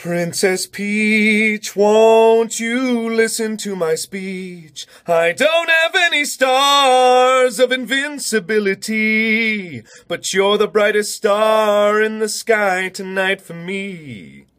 Princess Peach, won't you listen to my speech? I don't have any stars of invincibility, but you're the brightest star in the sky tonight for me.